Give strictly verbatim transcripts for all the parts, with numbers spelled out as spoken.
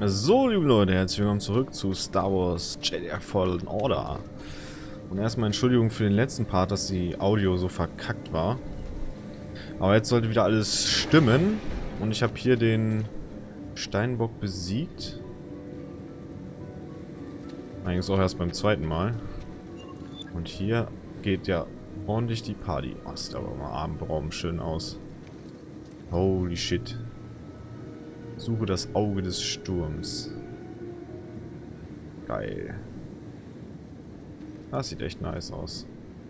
So, liebe Leute, herzlich willkommen zurück zu Star Wars Jedi Fallen Order. Und erstmal Entschuldigung für den letzten Part, dass die Audio so verkackt war. Aber jetzt sollte wieder alles stimmen. Und ich habe hier den Steinbock besiegt. Eigentlich auch erst beim zweiten Mal. Und hier geht ja ordentlich die Party. Oh, das sieht aber mal Abendbraum schön aus. Holy shit. Suche das Auge des Sturms. Geil. Das sieht echt nice aus.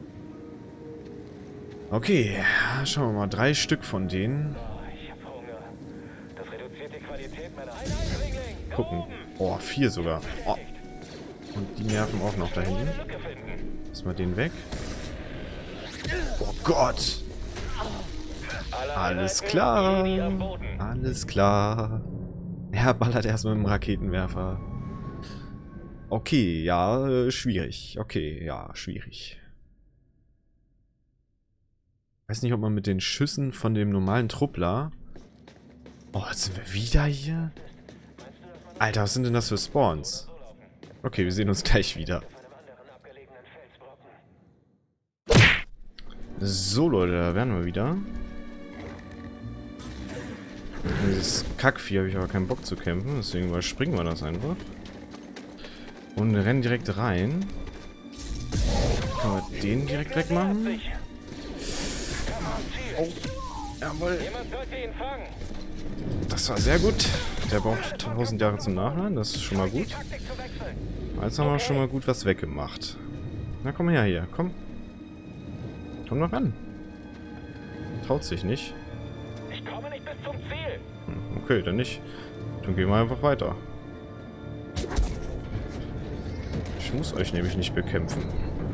Okay, schauen wir mal. Drei Stück von denen. Gucken. Oh, vier sogar. Oh. Und die nerven auch noch da hinten. Lass mal den weg. Oh Gott. Alles klar. Alles klar. Er ballert erst mit dem Raketenwerfer. Okay, ja, äh, schwierig. Okay, ja, schwierig. Weiß nicht, ob man mit den Schüssen von dem normalen Truppler... Oh, jetzt sind wir wieder hier? Alter, was sind denn das für Spawns? Okay, wir sehen uns gleich wieder. So, Leute, da wären wir wieder. Dieses Kackvieh habe ich aber keinen Bock zu kämpfen, deswegen überspringen wir das einfach. Und rennen direkt rein. Können wir den direkt wegmachen? Oh, jawohl. Das war sehr gut. Der braucht tausend Jahre zum Nachladen, das ist schon mal gut. Jetzt haben wir schon mal gut was weggemacht. Na komm her hier, komm. Komm noch ran. Traut sich nicht. Ich komme nicht bis zum Ziel. Okay, dann nicht. Dann gehen wir einfach weiter. Ich muss euch nämlich nicht bekämpfen.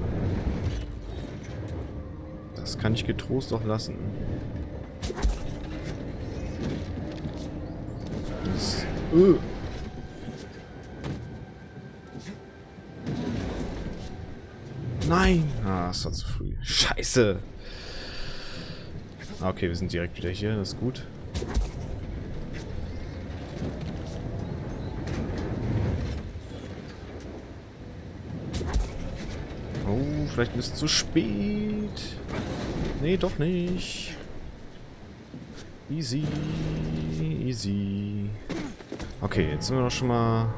Das kann ich getrost auch lassen. Das, uh. Nein! Ah, es war zu früh. Scheiße! Okay, wir sind direkt wieder hier. Das ist gut. Oh, vielleicht ein bisschen zu spät. Nee, doch nicht. Easy. Easy. Okay, jetzt sind wir doch schon mal...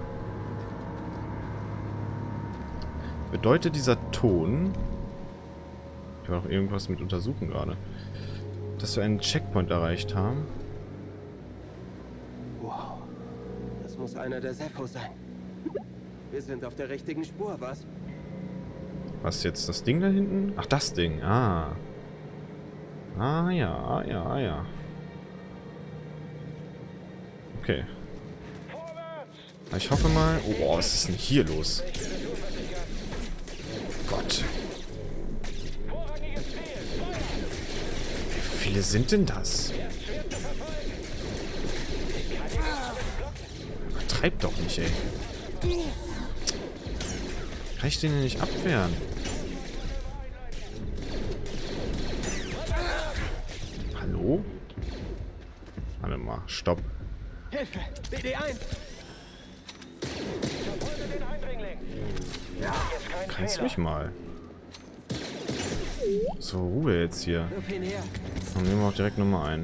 Bedeutet dieser Ton... Ich habe auch irgendwas mit untersuchen gerade. Dass wir einen Checkpoint erreicht haben. Wow. Das muss einer der Zeffo sein. Wir sind auf der richtigen Spur, was? Was jetzt? Das Ding da hinten? Ach, das Ding. Ah. Ah ja, ah ja, ah ja. Okay. Ich hoffe mal... Oh, was ist denn hier los? Gott. Wie viele sind denn das? Übertreib doch nicht, ey. Kann ich den denn nicht abwehren? Hallo? Warte mal, stopp. Hilfe! B D eins! Kannst du mich mal? So, Ruhe jetzt hier. Dann nehmen wir auch direkt Nummer ein.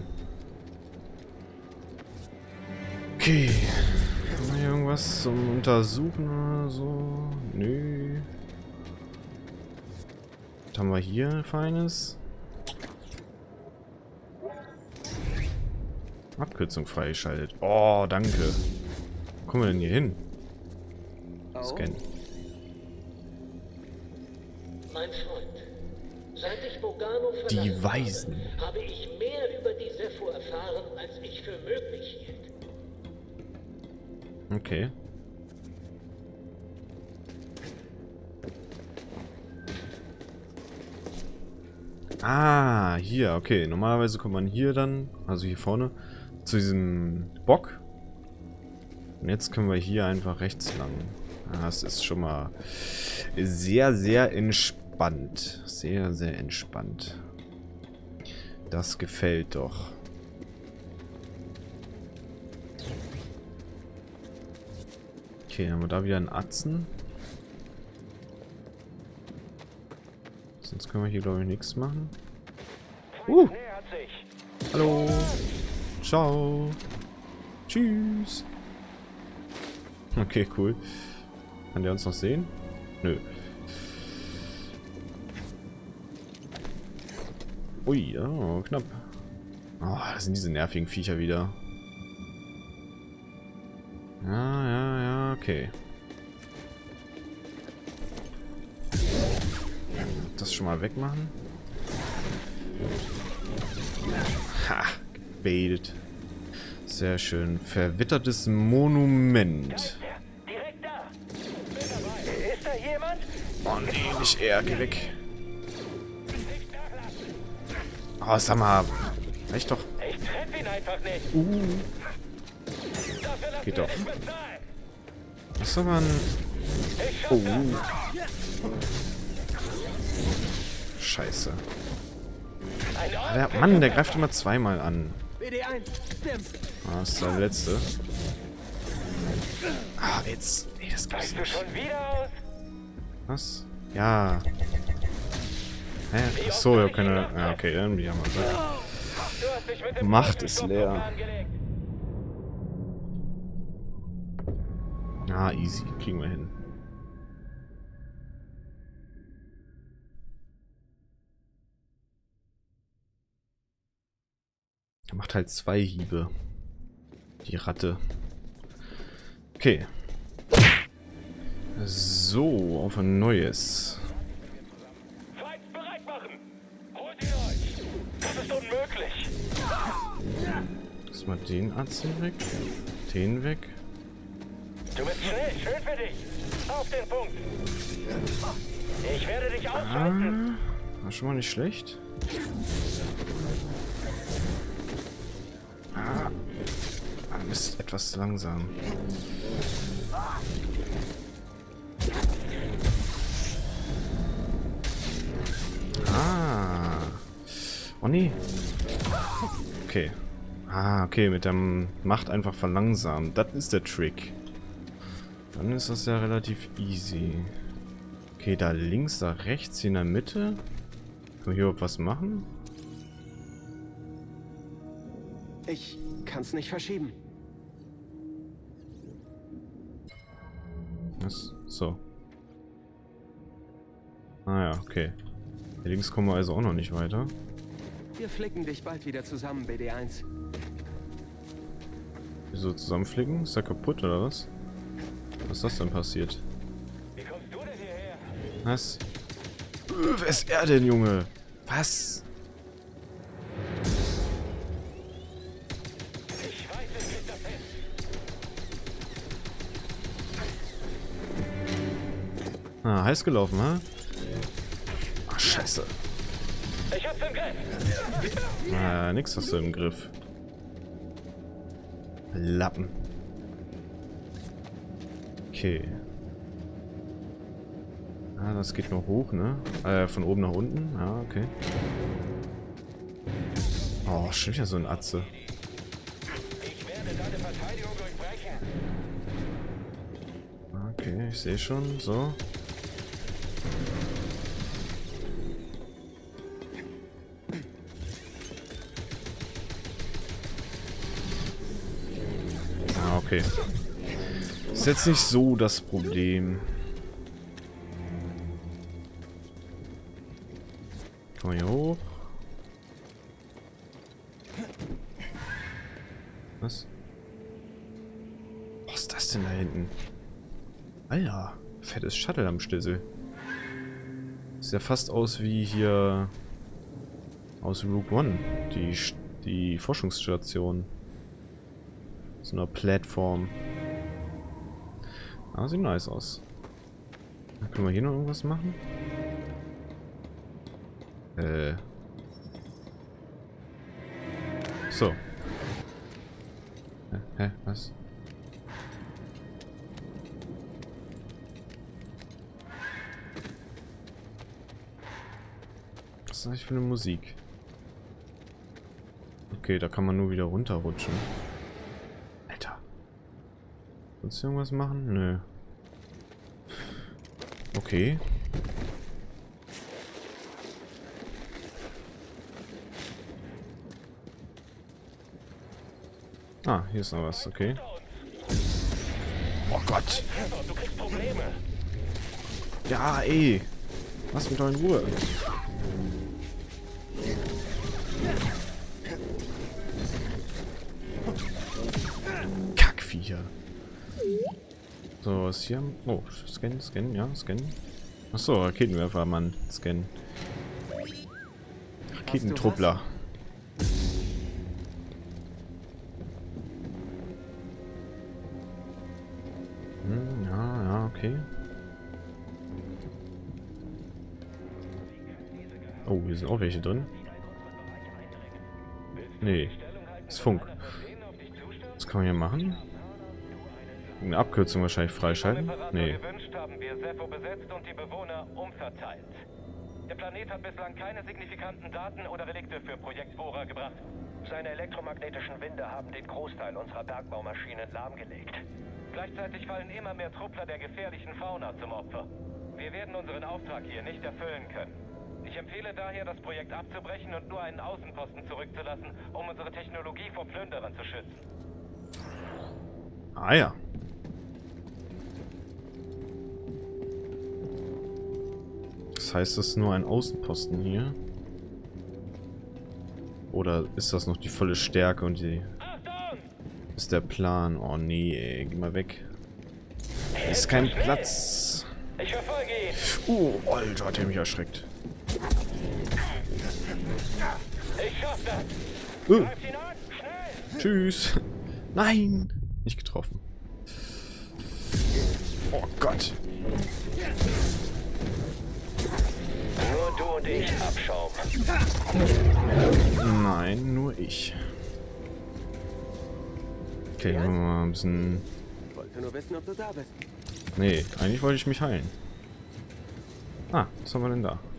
Okay. Haben wir hier irgendwas zum Untersuchen oder so? Nö. Was haben wir hier Feines? Abkürzung freigeschaltet. Oh, danke. Wo kommen wir denn hier hin? Scan. Mein Freund, seit ich Bogano Die verlassen Weisen. habe, habe ich mehr über die Zeffo erfahren, als ich für möglich hielt. Okay. Ah, hier, okay. Normalerweise kommt man hier dann, also hier vorne, zu diesem Bock. Und jetzt können wir hier einfach rechts lang. Das ist schon mal sehr, sehr entspannt. Sehr, sehr entspannt. Das gefällt doch. Okay, dann haben wir da wieder einen Atzen. Sonst können wir hier, glaube ich, nichts machen. Uh! Hallo! Ciao! Tschüss! Okay, cool. Kann der uns noch sehen? Nö. Ui, oh, knapp. Oh, das sind diese nervigen Viecher wieder. Ja, ja, ja, okay. Das schon mal wegmachen. Ha, gebaitet. Sehr schön. Verwittertes Monument. Direkt da. Bin dabei. Ist da jemand? Oh nee, nicht er, geh weg. Oh, sag mal. Reicht doch. Ich treff ihn einfach nicht. Uh. Dafür lassen Geht wir doch. dich bezahlen. Das ist aber ein... Ich schaff Oh. das. Scheiße. Ein Ah, der Mann, der greift immer zweimal an. B D eins, Stim. Ah, das ist der letzte. Ah, jetzt. Nee, das gibt's Weißt du nicht. schon wieder aus? Was? Ja. Hä? Achso, ich hab keine... Ja, okay, irgendwie haben wir das. Du hast dich mit dem Macht ist leer. angelegt. Ah, easy. Kriegen wir hin. Er macht halt zwei Hiebe. Die Ratte. Okay. So, auf ein neues. Feind bereit machen. Holt ihn euch. Das ist unmöglich. Lass mal den Atzen weg. Den weg. Du bist schnell. Schön für dich. Auf den Punkt. Ich werde dich ausschalten. Ah, war schon mal nicht schlecht. Ah, ah Mist, etwas langsam. Ah. Oh nee. Okay. Ah, okay, mit dem Macht einfach verlangsamen. Das ist der Trick. Dann ist das ja relativ easy. Okay, da links, da rechts, hier in der Mitte. Können wir hier überhaupt was machen? Ich kann's nicht verschieben. Was? So. Ah ja, okay. Hier links kommen wir also auch noch nicht weiter. Wir flicken dich bald wieder zusammen, B D eins. Wieso zusammenflicken? Ist der kaputt oder was? Was ist das denn passiert? Wie kommst du denn hierher? Was? Äh, wer ist er denn, Junge? Was? Ich weiß, es kriegt das hin. Ah, heiß gelaufen, ha? Ach, scheiße. Ich hab's im Griff. Ah, nix hast du im Griff. Lappen. Okay. Ah, das geht nur hoch, ne? Äh, von oben nach unten. Ja, okay. Oh, schon wieder so ein Atze. Ich werde deine Verteidigung durchbrechen. Okay, ich sehe schon. So. Ah, okay. Ist jetzt nicht so das Problem. Komm hier hoch. Was? Was ist das denn da hinten? Alter, fettes Shuttle am Schlüssel. Sieht ja fast aus wie hier aus Rogue One, die, die Forschungsstation. So einer Plattform. Ah, sieht nice aus. Dann können wir hier noch irgendwas machen? Äh. So. Hä? Hä? Was? Was ist das eigentlich für eine Musik? Okay, da kann man nur wieder runterrutschen. Alter. Kannst du irgendwas machen? Nö. Okay. Ah, hier ist noch was, okay. Oh Gott. Du kriegst Probleme. Ja, ey. Lass mich doch in Ruhe. Kackviecher. So, was hier? Oh, scannen, scannen, ja, scannen. Achso, Raketenwerfer, Mann. Scannen. Raketentruppler. Hm, ja, ja, okay. Oh, hier sind auch welche drin. Nee, das ist Funk. Was kann man hier machen? Eine Abkürzung wahrscheinlich freischalten? Nee. Gewünscht, haben wir Zeffo besetzt und die Bewohner umverteilt. Der Planet hat bislang keine signifikanten Daten oder Relikte für Projekt Bohrer gebracht. Seine elektromagnetischen Winde haben den Großteil unserer Bergbaumaschinen lahmgelegt. Gleichzeitig fallen immer mehr Truppler der gefährlichen Fauna zum Opfer. Wir werden unseren Auftrag hier nicht erfüllen können. Ich empfehle daher, das Projekt abzubrechen und nur einen Außenposten zurückzulassen, um unsere Technologie vor Plünderern zu schützen. Ah ja. Das heißt, das ist nur ein Außenposten hier? Oder ist das noch die volle Stärke und die... Achtung! Ist der Plan? Oh nee, ey, geh mal weg. Ist kein Platz. Ich verfolge ihn! Oh, Alter, hat er mich erschreckt. Ich schaff das! Uh, Greift ihn an! Schnell! tschüss. Nein! Nicht getroffen. Oh Gott. Nur du und ich, Abschaum. Nein, nur ich. Okay, machen wir mal ein bisschen... Ich wollte nur wissen, ob du da bist. Nee, eigentlich wollte ich mich heilen. Ah, was haben wir denn da?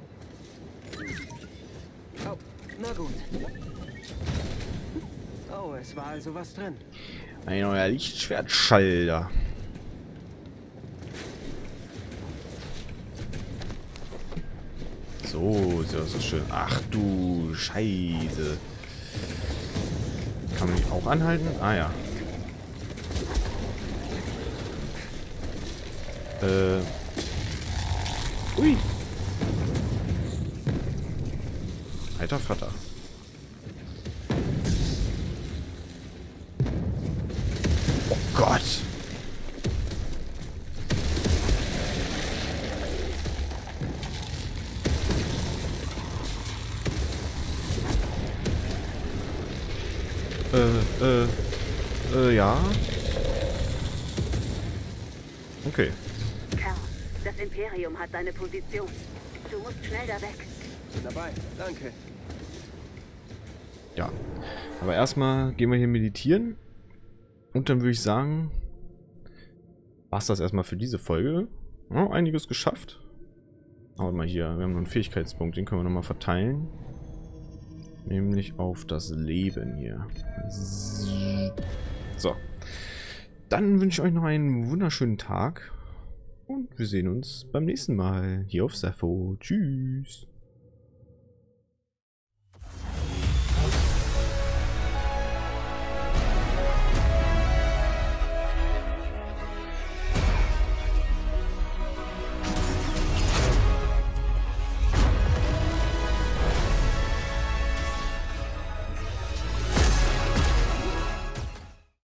Oh, na gut. Oh, es war also was drin. Ein neuer Lichtschwertschalter. So, so, so schön. Ach du Scheiße. Kann man mich auch anhalten? Ah ja. Äh. Ui. Alter Vater. Oh Gott. Äh, äh, äh, ja. Okay. Kerl, das Imperium hat deine Position. Du musst schnell da weg. Bin dabei. Danke. Ja. Aber erstmal gehen wir hier meditieren. Und dann würde ich sagen, war's das erstmal für diese Folge. Ja, einiges geschafft. Aber mal hier, wir haben noch einen Fähigkeitspunkt, den können wir nochmal verteilen. Nämlich auf das Leben hier. So. Dann wünsche ich euch noch einen wunderschönen Tag. Und wir sehen uns beim nächsten Mal hier auf Zeffo. Tschüss.